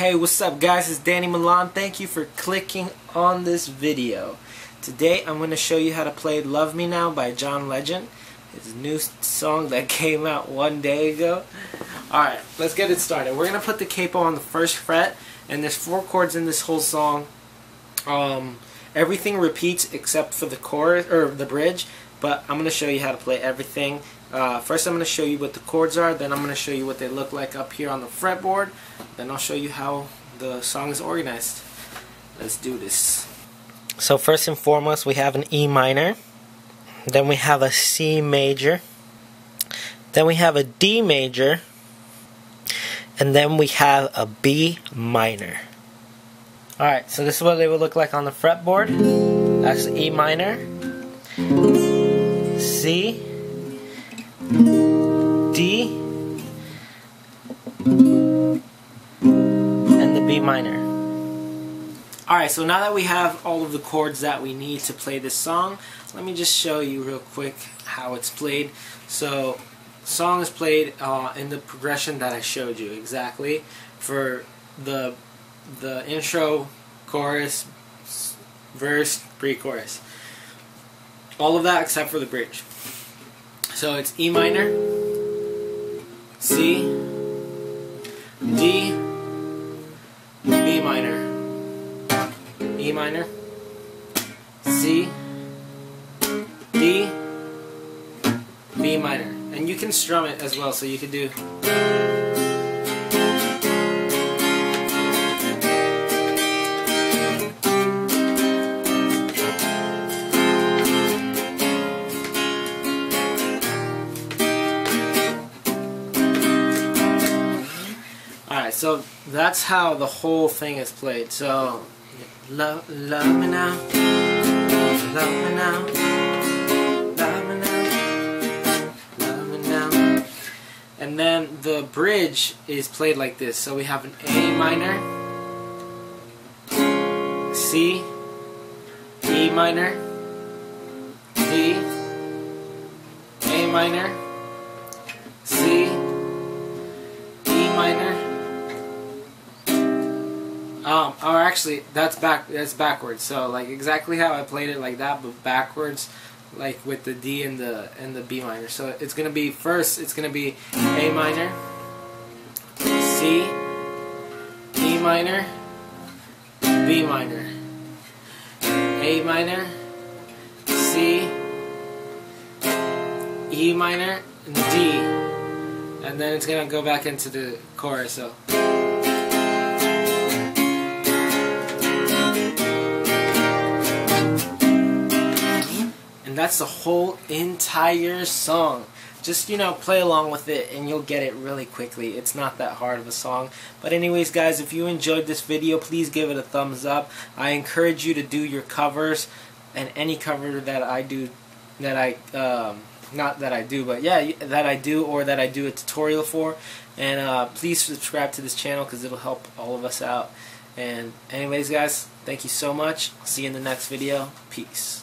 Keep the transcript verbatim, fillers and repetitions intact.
Hey, what's up guys, it's Danny Milan. Thank you for clicking on this video. Today I'm going to show you how to play Love Me Now by John Legend. His new song that came out one day ago. Alright, let's get it started. We're going to put the capo on the first fret, and there's four chords in this whole song. Um, everything repeats except for the chorus, or the bridge, but I'm going to show you how to play everything. Uh, first I'm going to show you what the chords are, then I'm going to show you what they look like up here on the fretboard, then I'll show you how the song is organized. Let's do this. So first and foremost we have an E minor, then we have a C major, then we have a D major, and then we have a B minor. Alright, so this is what they would look like on the fretboard. That's E minor, C, D, and the B minor. Alright, so now that we have all of the chords that we need to play this song, let me just show you real quick how it's played. So, the song is played uh, in the progression that I showed you exactly for the the intro, chorus, verse, pre-chorus. All of that except for the bridge. So it's E minor, C, D, B minor, E minor, C, D, B minor. And you can strum it as well, so you could do. Alright, so that's how the whole thing is played. So, love, love me now, love me now, love me now, love me now. And then the bridge is played like this. So we have an A minor, C, E minor, D, A minor, C, E minor. Um, or actually, that's back. That's backwards. So, like exactly how I played it, like that, but backwards, like with the D and the and the B minor. So it's gonna be first. It's gonna be A minor, C, E minor, B minor, A minor, C, E minor, and D, and then it's gonna go back into the chorus. So. And that's the whole entire song. Just, you know, play along with it and you'll get it really quickly. It's not that hard of a song. But anyways, guys, if you enjoyed this video, please give it a thumbs up. I encourage you to do your covers, and any cover that I do, that I, um, not that I do, but yeah, that I do, or that I do a tutorial for. And uh, please subscribe to this channel because it'll help all of us out. And anyways, guys, thank you so much. I'll see you in the next video. Peace.